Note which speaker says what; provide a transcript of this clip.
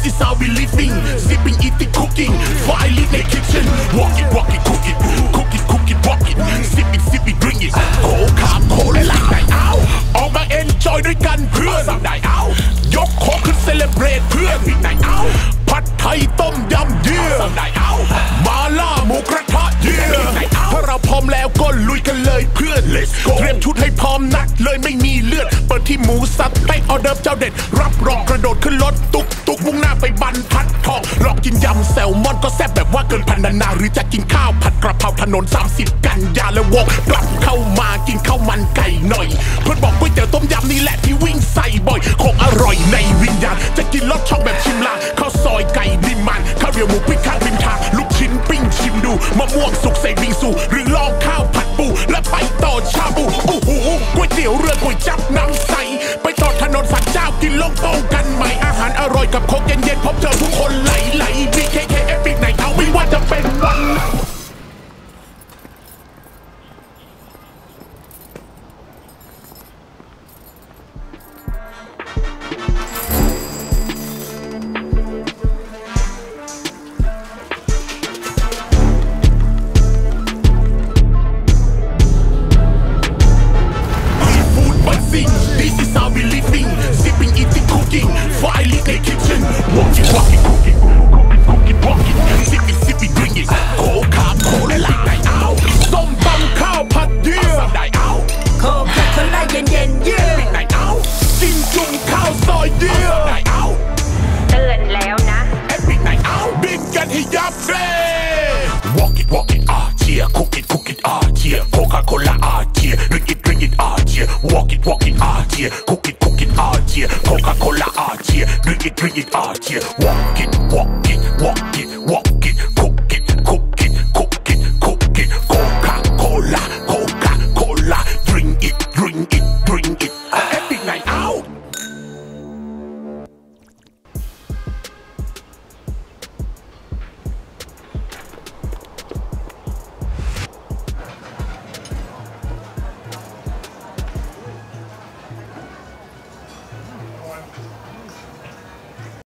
Speaker 1: This is how we living, sipping, eating, cooking, fire lit in kitchen. Walk it, cook it, cook it, walk it. Sip it, drink it. Coca-Cola ได้เอาออกมา enjoy ด้วยกันเพื่อนได้เอายกโคขึ้น celebrate เพื่อนได้เอาผัดไทยต้มยำเยี่ยได้เอามาล่าหมูกระทะเยี่ยถ้าเราพร้อมแล้วก็ลุยกันเลยเพื่อน Let's go เตรียมชุดให้พร้อมนัดเลยไม่มีเลือดเปิดที่หมูสับให้ออเดิร์ฟเจ้าเด็ดรับรองกระโดดขึ้นรถตุกมุ่งหน้าไปบรรทัดทองลองกินยำแซลมอนก็แซ่บแบบว่าเกินพันนาหรือจะกินข้าวผัดกระเพราถนน30กันยาแล้ววกกลับเข้ามากินข้าวมันไก่หน่อยเพื่อนบอกก๋วยเตี๋ยวต้มยำนี่แหละที่วิ่งใส่บ่อยคงอร่อยในวิญญาณจะกินรสช่องแบบชิมลางข้าวซอยไก่ดิมันข้าวเหนียวหมูปิ้งข้างริมทางลูกชิ้นปิ้งชิมดูมะม่วงสุกใส่บิงซูหรือลองข้าวผัดปูและไปต่อชาบูโอ้โหก๋วยเตี๋ยวเรือก๋วยจั๊บน้ำใสไปต่อถนนสันเจ้ากินลงโต้กันใหม่อาหารอร่อยกับโคกเย็นๆพบเจอทุกคนไหลBKK Epic ไหนเอาไม่ว่าจะเป็นวันThis is how we living, sipping, eating, cooking, fire lit in kitchen. Walk it, cook it, sip it, drink it. Coca-Cola ได้เอาส้มตำข้าวผัดเยี่ยได้เอาโคคาโคล่าเย็นเยี่ยได้เอากินจุ่มข้าวซอยเยี่ยได้เอาเตือนแล้วนะเอปิกได้เอาบินกันให้ยับเลย Walk it, cheer, cook it, cheer. Coca-Cola, cheer, drink it, cheer. Walk it, cheer, cook it, cheer. Coca-Cola, cheer, drink it, cheer. Walk it,